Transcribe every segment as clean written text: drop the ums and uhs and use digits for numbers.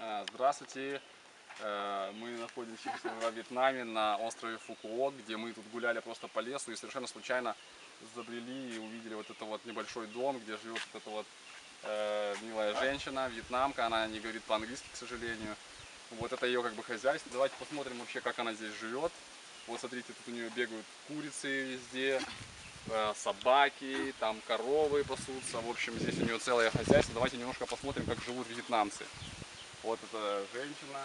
Здравствуйте! Мы находимся во Вьетнаме на острове Фукуок, где мы тут гуляли просто по лесу и совершенно случайно забрели и увидели вот это вот небольшой дом, где живет вот эта вот милая женщина, вьетнамка. Она не говорит по-английски, к сожалению. Вот это ее как бы хозяйство. Давайте посмотрим вообще, как она здесь живет. Вот смотрите, тут у нее бегают курицы везде, собаки, там коровы пасутся. В общем, здесь у нее целое хозяйство. Давайте немножко посмотрим, как живут вьетнамцы. Вот эта женщина.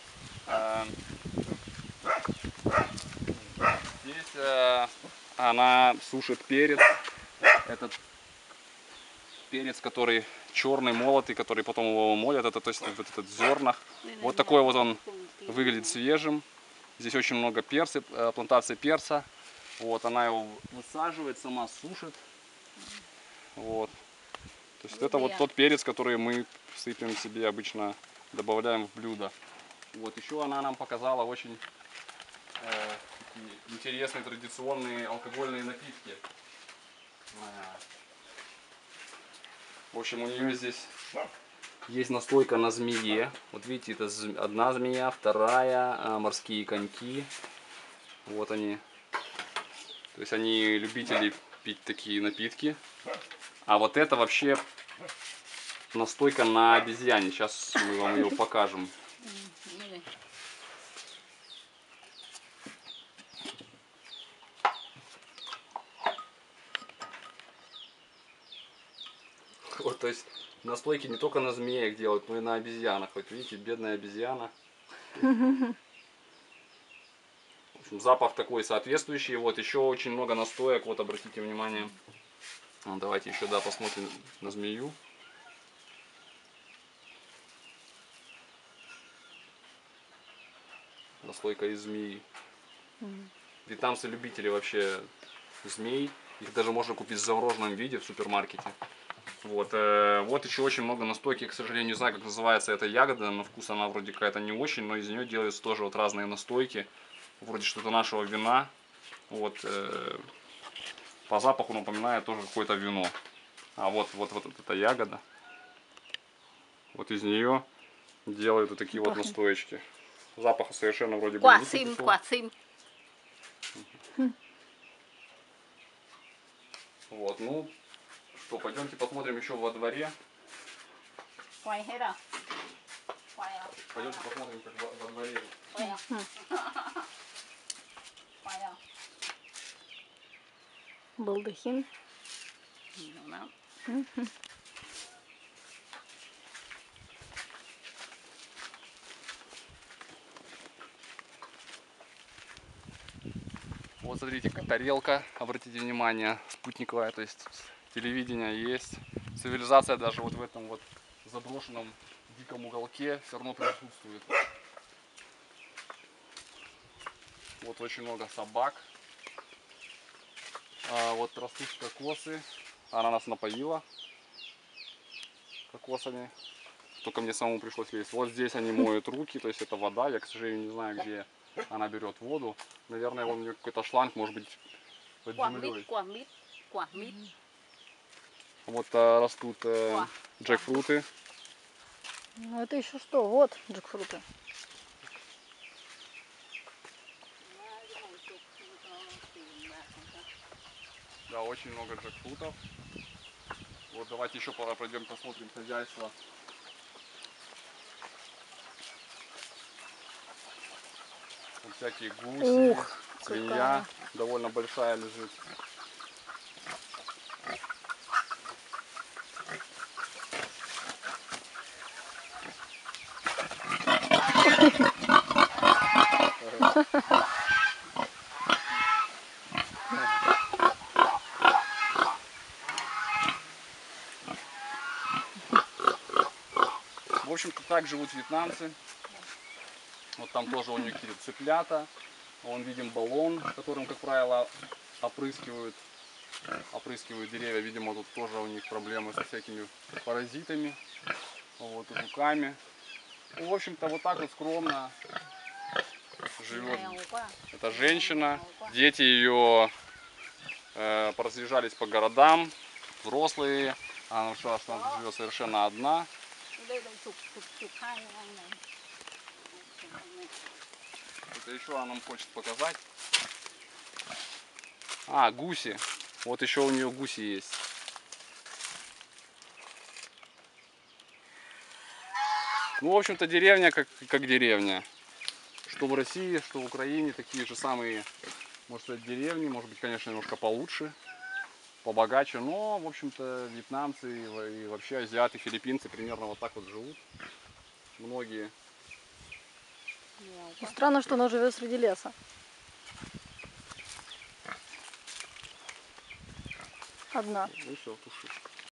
Здесь она сушит перец. Этот перец, который черный, молотый, который потом его молят, это то есть вот этот в зернах. Вот такой вот он выглядит свежим. Здесь очень много перца, плантации перца. Вот она его высаживает, сама сушит. Вот. То есть это вот тот перец, который мы сыпем себе обычно, добавляем в блюдо. Вот еще она нам показала очень такие интересные традиционные алкогольные напитки. В общем, у нее здесь есть настойка на змее. Вот видите, это одна змея, вторая, морские коньки. Вот они. То есть они любители пить такие напитки. А вот это вообще настойка на обезьяне. Сейчас мы вам ее покажем. Вот, то есть настойки не только на змеях делают, но и на обезьянах. Вот видите, бедная обезьяна. В общем, запах такой соответствующий. Вот еще очень много настоек. Вот обратите внимание. Давайте еще посмотрим на змею. Настойка из змеи. Вьетнамцы любители вообще змей. Их даже можно купить в замороженном виде в супермаркете. Вот, вот еще очень много настойки, к сожалению, не знаю, как называется эта ягода, на вкус она вроде какая-то не очень, но из нее делаются тоже вот разные настойки, вроде что-то нашего вина. Вот, по запаху напоминает тоже какое-то вино. А вот эта ягода, вот из нее делают вот такие вот настоечки. Запаха совершенно вроде бы никакого. Вот, ну что, пойдемте посмотрим еще во дворе. Пойдемте посмотрим, как во дворе. Балдахин. Вот смотрите, тарелка, обратите внимание, спутниковая, то есть телевидение есть. Цивилизация даже вот в этом вот заброшенном диком уголке все равно присутствует. Вот очень много собак. Вот растут кокосы. Она нас напоила кокосами. Только мне самому пришлось лезть. Вот здесь они моют руки, то есть это вода. Я, к сожалению, не знаю, где она берет воду. Наверное, у нее какой-то шланг, может быть, под землей. Вот растут джекфруты. Ну это еще что? Вот джекфруты. Да, очень много джекфрутов. Вот давайте еще пройдем, посмотрим хозяйство. Вот всякие гуси, свинья довольно большая лежит. В общем-то, так живут вьетнамцы. Вот там тоже у них какие-то цыплята. Вон видим баллон, которым, как правило, опрыскивают деревья. Видимо, тут тоже у них проблемы со всякими паразитами, вот, и жуками. Ну, в общем-то, вот так вот скромно живет эта женщина. Дети ее поразъезжались по городам, взрослые. Она живет совершенно одна. Это еще она нам хочет показать. А, гуси. Вот еще у нее гуси есть. Ну, в общем-то, деревня как деревня. Что в России, что в Украине, такие же самые, можно сказать, деревни. Может быть, конечно, немножко получше, побогаче. Но, в общем-то, вьетнамцы и вообще азиаты, филиппинцы примерно вот так вот живут. Многие. Ну, странно, что она живет среди леса. Одна. Ну все, туши.